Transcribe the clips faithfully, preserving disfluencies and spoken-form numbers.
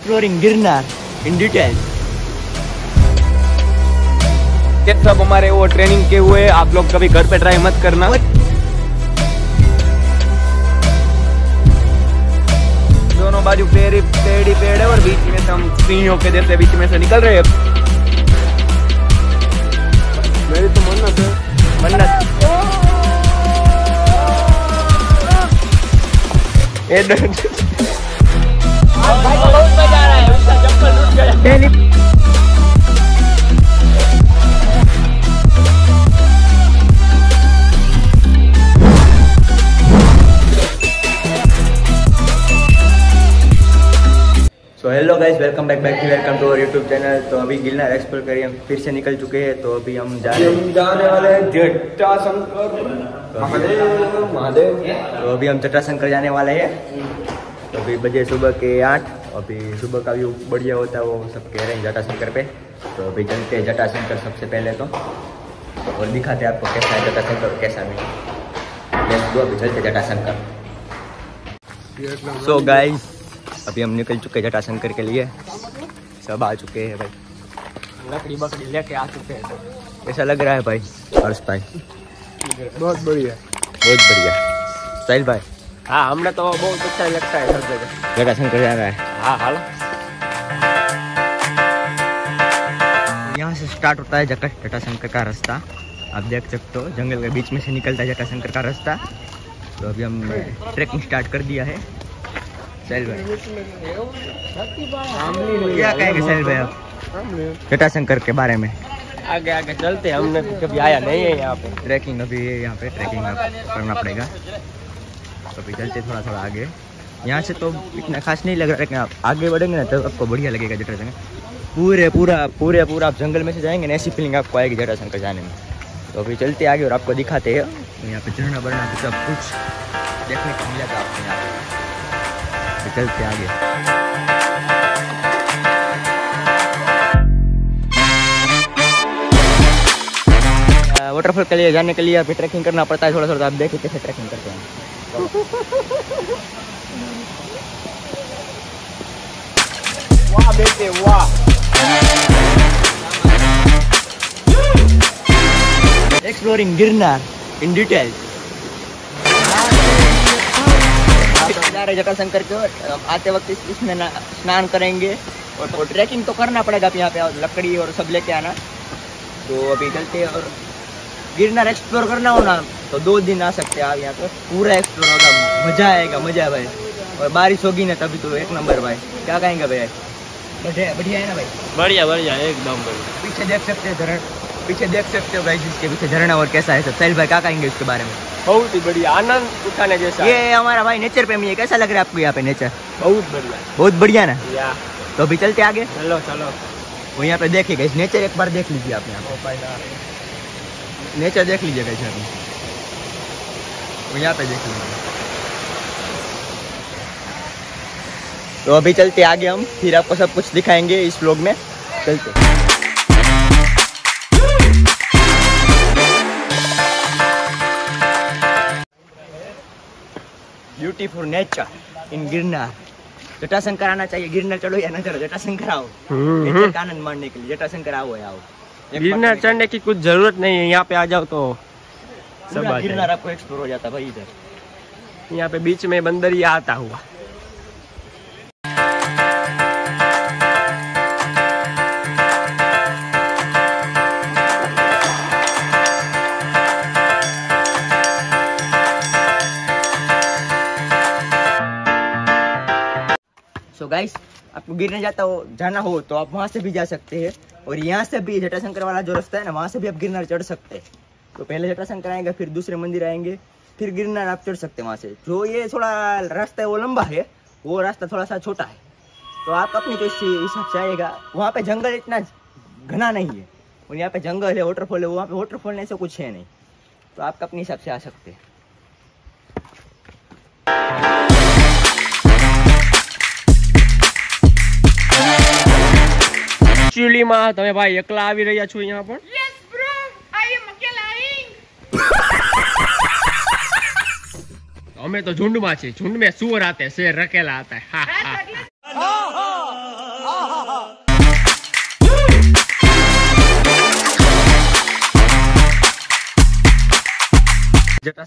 Exploring Girnar in detail. ये सब हमारे वो ट्रेनिंग के हुए, आप लोग कभी घर पे ट्राई मत करना। दोनों बाजू पेड़ ही पेड़ ही पेड़ है और बीच में से हम सिंहों के जैसे बीच में से निकल रहे हैं। मेरी तो मन्नत है, मन्नत ये भाई को बहुत मजा आ रहा है, उसका चप्पल टूट गया। So hello guys, welcome back back to welcome to our YouTube channel. तो अभी गिरनार एक्सप्लोर करिए हम फिर से निकल चुके हैं। तो अभी हम जा रहे हैं जाने वाले हैं जटाशंकर महादेव महादेव। तो अभी हम जटाशंकर जाने वाले हैं। तो अभी बजे सुबह के आठ। अभी सुबह का व्यू बढ़िया होता है, वो सब कह रहे हैं जटाशंकर पे। तो अभी चलते हैं जटाशंकर सबसे पहले तो, और दिखाते हैं आपको कैसा है जटाशंकर, कैसा नहीं। लेट्स गो, अभी चलते जटाशंकर। सो गाइस, अभी हम निकल चुके हैं जटाशंकर के लिए, सब आ चुके हैं भाई, लकड़ी बकड़ी लेके आ चुके हैं। कैसा लग रहा है भाई हर्ष भाई? बहुत बढ़िया, बहुत बढ़िया। साहिल भाई? हाँ, हमने तो बहुत अच्छा लगता है हर जगह। जटाशंकर जा रहा है। हाँ हाल यहाँ से स्टार्ट होता है जट जटाशंकर का रास्ता। आप देख सकते हो जंगल के बीच में से निकलता है जटाशंकर का रास्ता। तो अभी हम ट्रैकिंग स्टार्ट कर दिया है। साहिल भाई क्या कहेंगे साहिल भाई आप जटाशंकर के बारे में? आगे आगे चलते, हमने कभी आया नहीं है यहाँ पे। ट्रैकिंग अभी यहाँ पे ट्रैकिंग करना पड़ेगा। तो अभी चलते थोड़ा थोड़ा आगे। यहाँ से तो इतना खास नहीं लग रहा, लेकिन आप आगे बढ़ेंगे ना तो आपको बढ़िया लगेगा जटाशंकर। पूरे पूरा पूरे पूरा आप जंगल में से जाएंगे ना, ऐसी फीलिंग आपको आएगी जटाशंकर जाने में। तो अभी चलते आगे और आपको दिखाते हैं यहाँ पे झरना बरना सब कुछ देखने को मिला था आपको यहाँ पे। चलते आगे। वाटरफॉल के लिए जाने के लिए अभी ट्रैकिंग करना पड़ता है थोड़ा थोड़ा। आप देखिए कैसे ट्रैकिंग करते हैं। वाह बेटे वाह। Exploring Girnar in detail. जा रहे जटाशंकर के, आते वक्त इसमें स्नान करेंगे और, और ट्रैकिंग तो करना पड़ेगा। आप यहाँ पे लकड़ी और सब लेके आना। तो अभी चलते हैं, और गिरनार एक्सप्लोर करना हो ना तो दो दिन आ सकते हैं आप यहाँ पे। पूरा एक्सप्लोर होगा, मजा आएगा, मजा है भाई। और बारिश होगी ना तभी तो एक नंबर भाई। क्या कहेंगे भाई? बढ़िया बढ़िया है ना भाई? बढ़िया बढ़िया एकदम बढ़िया। पीछे देख सकते हो झरना, पीछे देख सकते हो गाइस इसके पीछे झरना, और कैसा है सब। साहिल भाई क्या कहेंगे इसके बारे में? बहुत ही बढ़िया, आनंद उठाने जैसा। ये हमारा भाई नेचर प्रेमी है। कैसा लग रहा है आपको यहाँ पे नेचर? बहुत बढ़िया, बहुत बढ़िया ना। या तो अभी चलते आगे। चलो चलो। वो यहाँ पे देखिएगा इस नेचर, एक बार देख लीजिए आप यहाँ नेचर देख लीजिएगा इस यहाँ वो यहाँ पे देख लीजिए। तो अभी चलते आगे हम, फिर आपको सब कुछ दिखाएंगे इस व्लॉग में। चलते। Beautiful nature in Girnar. Jatashankar आना चाहिए। गिरनार चलो या ना चलो, जटाशंकर आओ नेचर का आनंद माणने के लिए। जटाशंकर आओ या आओ। गिरनार चढ़ने की कुछ जरूरत नहीं है, यहाँ पे आ जाओ तो सब आ गिरनार आपको एक्सप्लोर हो जाता भाई। इधर यहाँ पे बीच में बंदरिया आता हुआ। सो गाइस, आपको गिरने जाता हो जाना हो तो आप वहाँ से भी जा सकते हैं, और यहाँ से भी जटाशंकर वाला जो रास्ता है ना, वहाँ से भी आप गिरनार चढ़ सकते हैं। तो पहले जटाशंकर आएंगे, फिर दूसरे मंदिर आएंगे, फिर गिरनार आप चढ़ सकते हैं वहाँ से। जो ये थोड़ा रास्ता है वो लंबा है, वो रास्ता थोड़ा सा छोटा है। तो आप अपनी चॉइस से हिसाब से आएगा। वहाँ पे जंगल इतना घना नहीं है, और यहाँ पे जंगल है, वाटरफॉल है। वहाँ पे वाटरफॉल ऐसा कुछ है नहीं, तो आप अपने हिसाब से आ सकते हैं। एक्चुअली માં તમે ભાઈ એકલા આવી રહ્યા છો અહીંયા પણ? Yes bro, I am અકેલા. અમે તો ઝુંડમાં છીએ, ઝુંડ में सुअर आते हैं, शेर रकेला आता है। हाँ हाँ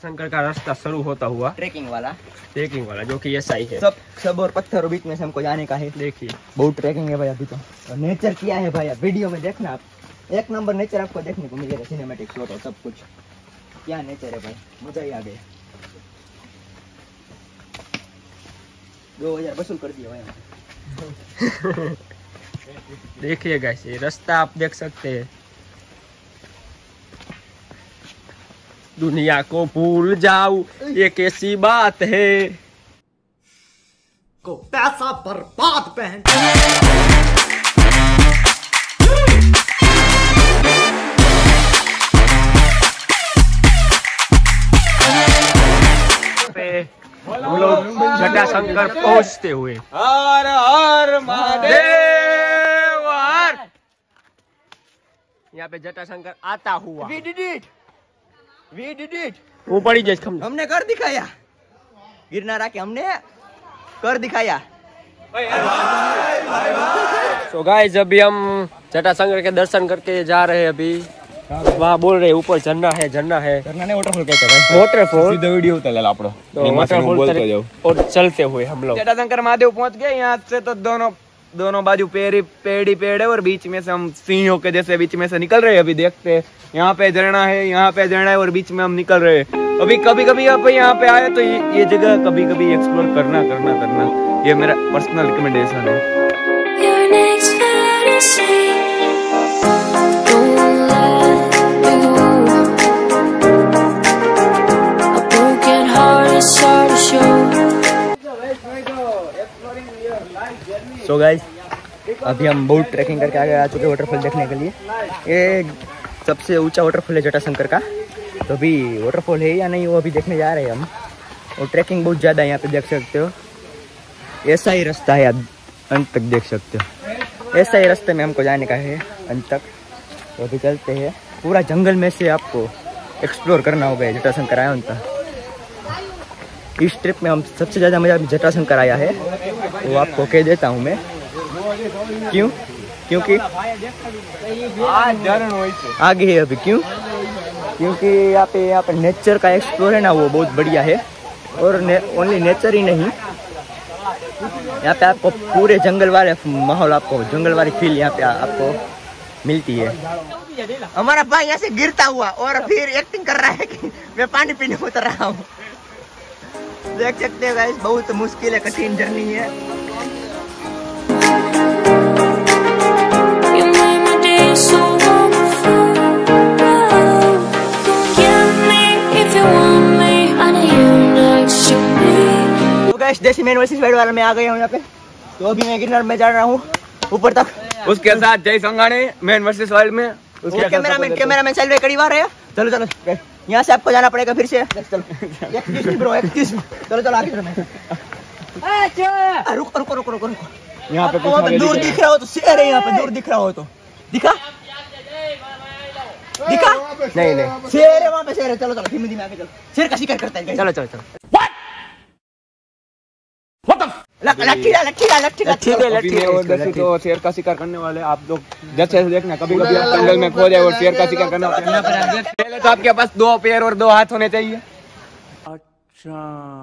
जटाशंकर का रास्ता शुरू होता हुआ ट्रेकिंग वाला ट्रेकिंग वाला, जो कि ऐसा ही है। सब सब और पत्थरों बीच में से हमको जाने का है। देखिए बहुत ट्रेकिंग है भाई अभी तो। और नेचर क्या है भाई, वीडियो में देखना आप, एक नंबर नेचर आपको देखने को मिलेगा, सिनेमैटिक शॉट और सब कुछ। क्या नेचर है भाई, मजा ही आ गया। दो हजार वसूल कर दिया भाई। देखिए गाइस, ये रास्ता आप देख सकते हैं। दुनिया को भूल जाओ ये कैसी बात है, को पैसा बर्बाद पहन। हम लोग जटाशंकर पहुंचते हुए हर हर महादेव। हर यहाँ पे जटाशंकर आता हुआ We did it. We did it. वो पड़ी जैसे हम हमने कर दिखाया, गिरनार आके हमने कर दिखाया। तो गाइस अभी हम जटाशंकर के दर्शन करके जा रहे हैं। अभी वहाँ बोल रहे ऊपर झरना है, झरना है, झरना ने वाटरफॉल कहते हैं भाई। वॉटरफॉल સીધો વિડિયો ઉતારેલા આપણો तो waterfall तरफ- और चलते हुए हम लोग जटाशंकर महादेव पहुंच गए। यहाँ से तो दोनों दोनों बाजू पेड़ ही पेड़ ही पेड़ है और बीच में से हम सिंहों के जैसे बीच में से निकल रहे हैं। अभी देखते हैं, यहाँ पे झरना है, यहाँ पे झरना है और बीच में हम निकल रहे हैं। अभी कभी कभी आप यहाँ पे आए तो ये, ये जगह कभी कभी एक्सप्लोर करना करना करना ये मेरा पर्सनल रिकमेंडेशन है। Your next fantasy. Don't let me go. A broken heart is hard to show. So guys अभी हम बहुत ट्रैकिंग करके आगे आ चुके वाटरफॉल देखने के लिए। ये सबसे ऊंचा वाटरफॉल है जटाशंकर का। तो अभी वाटरफॉल है या नहीं वो अभी देखने जा रहे हैं हम। और ट्रैकिंग बहुत ज़्यादा है, यहाँ पे देख सकते हो। ऐसा ही रास्ता है, आप अंत तक देख सकते हो। ऐसा ही रास्ते में हमको जाने का है अंत तक। तो अभी चलते हैं, पूरा जंगल में से आपको एक्सप्लोर करना होगा जटाशंकर आया तक। इस ट्रिप में हम सबसे ज़्यादा मज़ा जटाशंकर आया है, वो आपको कह देता हूँ मैं। क्यों? क्योंकि आगे है अभी। क्यों? क्योंकि यहाँ पे यहाँ पे नेचर का एक्सप्लोर है ना, वो बहुत बढ़िया है। और ने, ओनली नेचर ही नहीं, यहाँ पे आपको पूरे जंगल वाले माहौल, आपको जंगल वाली फील यहाँ पे आपको मिलती है। हमारा भाई यहाँ से गिरता हुआ और फिर एक्टिंग कर रहा है कि मैं पानी पीने उतर रहा हूँ। देख सकते हैं गाइस, बहुत मुश्किल है, कठिन जर्नी है। You made my day so wonderful. Don't give me if you want me. I know you're next to me. तो guys desi man versus wild वाला में आ गया हूँ यहाँ पे। तो अभी मैं गिरनार में जा रहा हूँ ऊपर तक। उसके साथ जय संघाने मैन वर्सेस वाइल्ड में उसके कैमरामैन कैमरामैन चल रहे कड़ी बार है। चलो चलो यहाँ से आपको जाना पड़ेगा फिर से। चलो excuse me bro, excuse me. चलो चलो आगे चलो। अच्छा रुको रुको रुको रुको रुको। यहाँ पे वहाँ पे दूर दिख रहा हो तो शेर है, यहाँ पे दूर दिख रहा हो तो दिखा दिखा नहीं नहीं शेर है वहाँ पे, शेर है। चलो चलो धीमे धीमे आगे चलो, शेर का शिकार करता है। चलो चलो चलो लट्ठी डाल लट्ठी डाल लट्ठी डाल। ठीक है अभी मैं और दसू तो शेर का शिकार करने वाले आप लोग जैसे देखना। कभी कभी आप जंगल में खो जाए और शेर का शिकार करना होता है। पहले तो आपके पास दो पैर और दो हाथ होने चाहिए। अच्छा,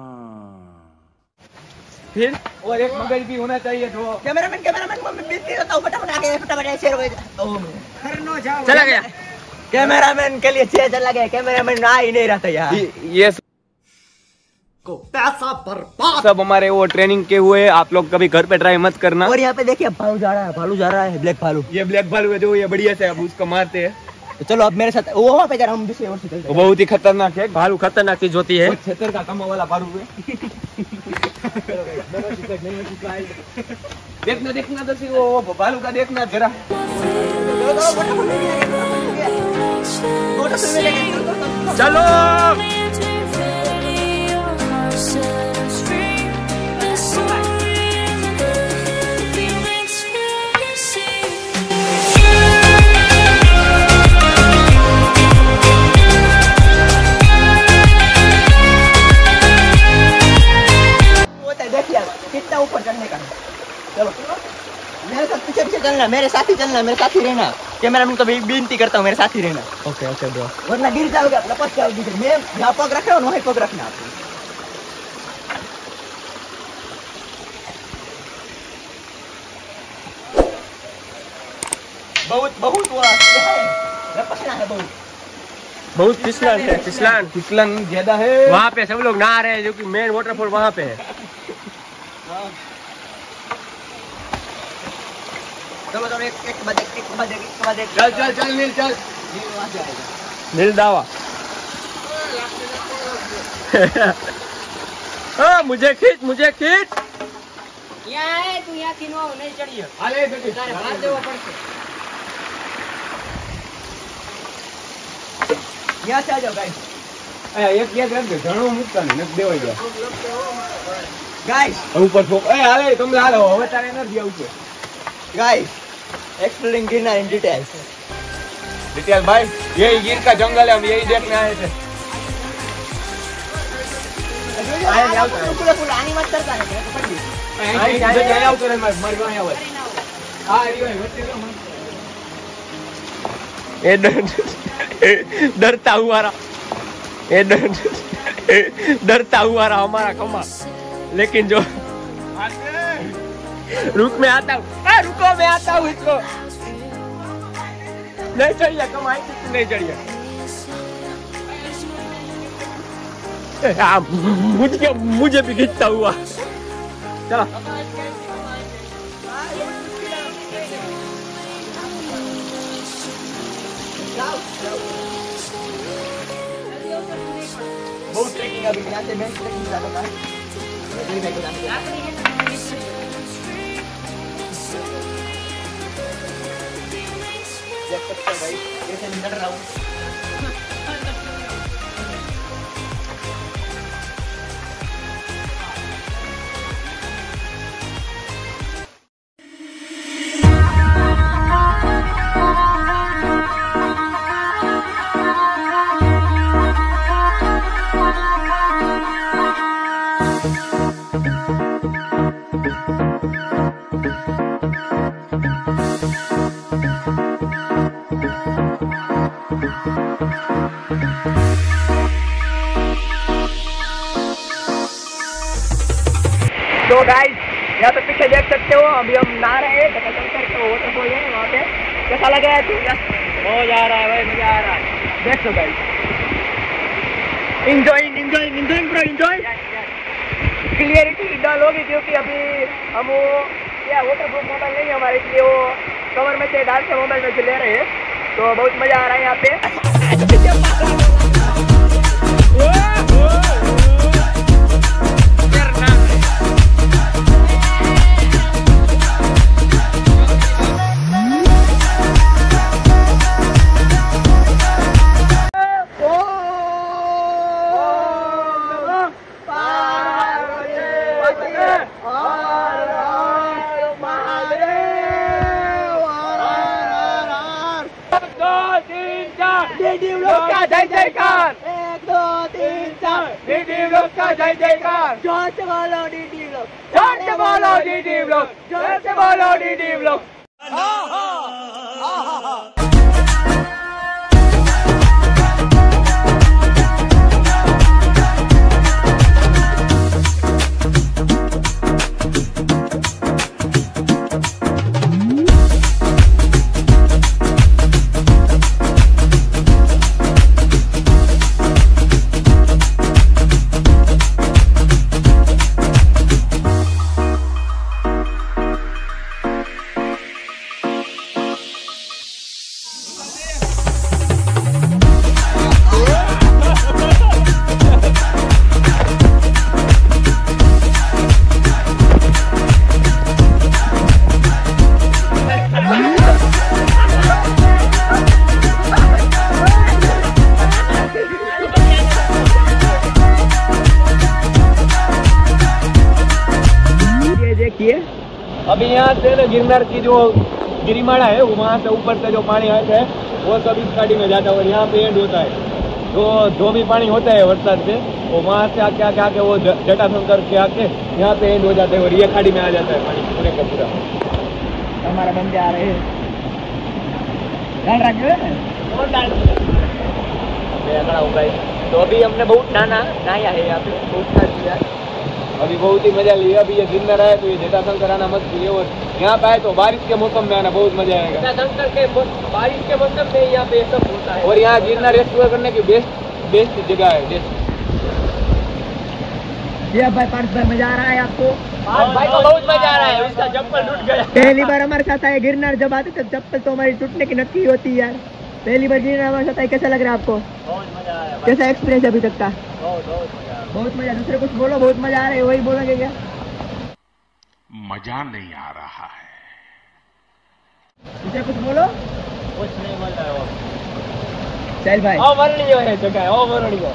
फिर और एक मगज भी होना चाहिए। दो कैमरामैन कैमरामैन मैं बिल्कुल रहता हूँ, फटाफट आगे फटाफट शेर हो गया। चला गया। कैमरामैन के लिए शेर चला गया, कैमरामैन आ ही नहीं रहता यार। ये को पैसा बर्बाद। सब हमारे वो ट्रेनिंग के हुए, आप लोग कभी घर पे ट्राई मत करना। और यहाँ पे देखिए भालू जा रहा है, भालू जा रहा है, ब्लैक भालू। ये ब्लैक भालू है जो ये बढ़िया से अब उसको मारते हैं। तो चलो अब मेरे साथ वो वहाँ पे जा रहा हूँ, दूसरी ओर से चलते वो बहुत ही खतरनाक है। भालू खतरनाक चीज होती है। क्षेत्र का कम वाला भालू है। देखना देखना तो वो वो भालू का देखना जरा। चलो कितना ऊपर चढ़ने का। चलो मेरे साथ पीछे पीछे चलना, मेरे साथ ही चलना, मेरे साथ ही रहना। कैमरामैन को भी विनती करता हूँ मेरे साथ ही रहना, ओके ओके ब्रो। वरना गिर जाओगे, आप लपक जाओगे। मैं जहाँ पग रख रहा हूँ वहीं पग रखना आपको। बहुत बहुत हुआ है, लपकना है बहुत। बहुत फिसलन है, फिसलन फिसलन ज्यादा है। वहाँ पे सब लोग नहा रहे हैं, जो कि मेन वाटरफॉल वहाँ पे है। चलो चलो एक एक बाद एक एक बाद एक एक बाद एक। चल चल चल नील चल। नील वहाँ से आएगा। नील दावा। हाँ, मुझे खींच, मुझे खींच। यहाँ है तू, यहाँ किनवा नहीं चढ़िए। अरे बेटी तारे मार देवो पड़શે। यहाँ से आ जाओ गाइस। एक યાદ રાખજો, ઘણું મૂકતા નહીં, નથી દેવાઈ જાય। गाइस ઉપર છોક એ હાલે તમે હાલો, હવે તારે નથી આવું છે। Guys exploring Girnar in detail. Detail भाई, यही गिर का जंगल है, हम यही देखने आए थे। आए नहीं आवता है। पूरा पूरा आनी मत करता है मेरे को पड़ गई। आई आई आई आउ करे मर मर गया है। हां रियो है बच्चे का मन। ये डर, डरता हुआ रहा, ये डर, डरता हुआ रहा हमारा खम्मा। लेकिन जो रुक मैं आता हूँ, रुको मैं आता हूँ। इसको नहीं चढ़िए, कमाई कुछ नहीं चढ़िए। मुझे मुझे भी खींचता हुआ। चलो बहुत ट्रेकिंग अभी यहाँ से मैं ट्रेकिंग कर रहा हूँ। मेरी भाई को जाने देख सकते हो भाई, कैसे निकल रहा हूँ। तो गाइस यहाँ पे पीछे देख सकते हो, अभी हम नहा रहे हैं जटाशंकर के वाटरफॉल है वहाँ पे। कैसा लगा है? मजा आ रहा है भाई, मजा आ रहा है। देख लो गाइस, इंजॉइंग इंजॉइंग इंजॉइंग पूरा इंजॉय। क्लियरिटी डल होगी क्योंकि अभी हम वो क्या वाटरप्रूफ मोबाइल नहीं है हमारे, इसलिए वो कवर में से डाल के मोबाइल में से ले रहे हैं। तो बहुत मजा आ रहा है यहाँ पे। जय जयकार, एक दो तीन चार, डीडी ब्लॉग का जय जयकार। जोर से बोलो डीडी ब्लॉग, जोर से बोलो डीडी ब्लॉग, जोर से बोलो डीडी ब्लॉग। अभी यहाँ से ना गिरनार की जो गिरिमाला है, वो वहाँ से ऊपर से जो पानी आता है वो सब इस खाड़ी में जाता है और यहाँ पे एंड होता है। जो जो भी पानी होता है बरसात से, वो वहाँ से आके आके आके वो जटाशंकर के आके यहाँ पे एंड हो जाता है और ये खाड़ी में आ जाता है पानी पूरे का पूरा। हमारा बंदे आ रहे हैं। डाल रखे है बहुत डाल मैं खड़ा हूँ गाइस। तो अभी हमने बहुत नहाना नहाया है यहाँ पे, बहुत नहा लिया। अभी बहुत ही मजा लिया। अभी ये गिरनार है तो ये जटाशंकर आना मत भूलिए, और यहाँ पे आए तो बारिश के मौसम में आना बहुत मजा आएगा। जटाशंकर के मौ- बारिश के मौसम में यहाँ पे ये सब होता है। और यहाँ गिरनार एक्सप्लोर करने की बेस्ट बेस्ट जगह है बेस्ट। ये भाई पार्थ भाई मजा आ रहा है आपको? आज भाई को बहुत मजा आ रहा है, उसका चप्पल टूट गया। पहली बार हमारे साथ आए गिरनार, जब आते थे चप्पल तो हमारी टूटने की नक्की होती है यार। पहली बार गिरनार हमारे साथ आए, कैसा लग रहा है आपको? बहुत मजा आ रहा है, कैसा एक्सपीरियंस अभी तक का? बहुत बहुत मजा आ रहा है। बहुत मजा। दूसरे कुछ बोलो, बहुत मजा आ रहा है, वही बोलोगे क्या? मजा नहीं आ रहा है। दूसरे कुछ बोलो। कुछ नहीं बोल रहा है वो। चल भाई। अवर्णनीय है जगह, अवर्णनीय।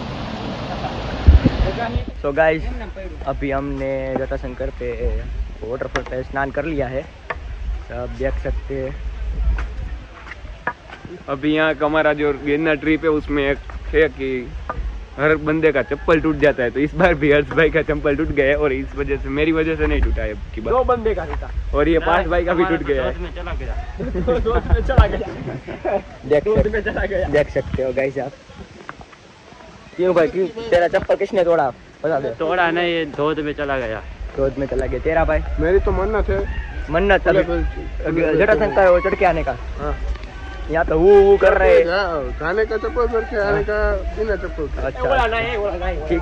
सो गाइस, अभी हमने जटाशंकर पे वाटरफॉल पे स्नान कर लिया है, आप देख सकते हैं। अभी यहाँ का हमारा जो गिरनार ट्रिप है उसमें एक है कि हर बंदे का चप्पल टूट जाता है, तो इस बार भी हर्ष भाई का चप्पल टूट गया है, और इस वजह से मेरी वजह से नहीं टूटा है की दो बात, बंदे का था और ये पांच भाई का भी टूट गया है। चला गया दोस्त में चला गया देख दोस्त में सकते चला गया। देख सकते हो गाइस आप। क्यों भाई, क्यों? तेरा चप्पल किसने तोड़ा बता दे। थोड़ा नहीं, ये धोध में चला गया। क्रोध में चला गया। तेरा भाई? मेरी तो मन्नत है मन्नत अभी जटाशंकर वो चढ़ के आने का। हाँ। यहाँ पे वो वो कर रहे हैं। खाने का चप्पल चढ़ के आने का बिना चप्पल का। अच्छा बोला नहीं, बोला नहीं। ठीक।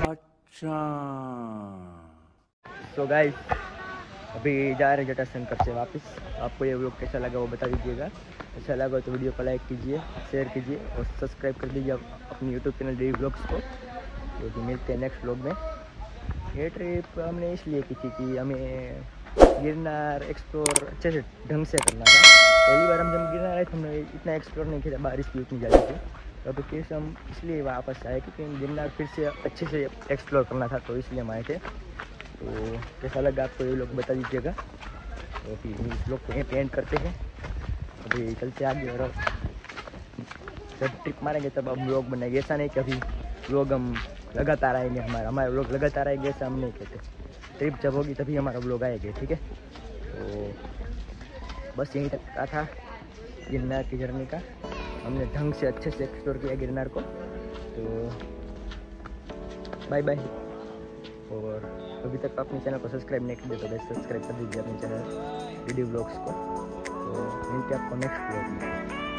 सो गाइस, अभी जा रहे हैं जटाशंकर से वापस। आपको ये व्लॉग कैसा लगा वो बता दीजिएगा। अच्छा लगा तो वीडियो को लाइक कीजिए, शेयर कीजिए और सब्सक्राइब कर दीजिए अपनी यूट्यूब चैनल डेली व्लॉग्स को। तो भी मिलते हैं नेक्स्ट व्लॉग में। ये ट्रिप हमने इसलिए की थी कि हमें गिरनार एक्सप्लोर अच्छे से ढंग से करना था। पहली बार हम जब गिरनार आए तो हमने इतना एक्सप्लोर नहीं किया, बारिश भी उतनी ज़्यादा थी। तो अभी फिर से हम इसलिए वापस आए क्योंकि गिरनार फिर से अच्छे से एक्सप्लोर करना था, तो इसलिए हम आए थे। तो कैसा लगा आपको ये लोग बता दीजिएगा। तो फिर इस लोग को यहीं पे एंड करते हैं। अभी चलते आगे, और जब ट्रिप मारेंगे तब हम लोग बनाएंगे। ऐसा नहीं कि अभी लोग हम लगातार आएंगे, हमारा हमारे लोग लगातार आएंगे ऐसा हम नहीं कहते। ट्रिप जब होगी तभी हमारा लोग आएंगे, ठीक है। तो बस यहीं तक का था गिरनार की जर्नी का। हमने ढंग से अच्छे से एक्सप्लोर किया गिरनार को। तो बाय बाय। और अभी तक अपने चैनल को सब्सक्राइब नहीं कर दिया तो सब्सक्राइब कर दीजिए अपने चैनल वीडियो ब्लॉग्स को। तो मिलते हैं आपको नेक्स्ट ब्लॉग में।